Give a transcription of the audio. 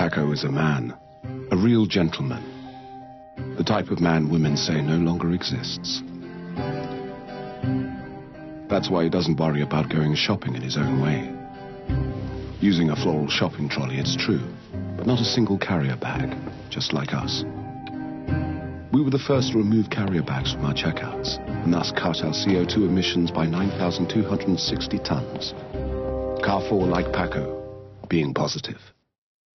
Paco is a man, a real gentleman. The type of man women say no longer exists. That's why he doesn't worry about going shopping in his own way. Using a floral shopping trolley, it's true, but not a single carrier bag, just like us. We were the first to remove carrier bags from our checkouts, and thus cut our CO2 emissions by 9,260 tons. Carrefour, like Paco, being positive.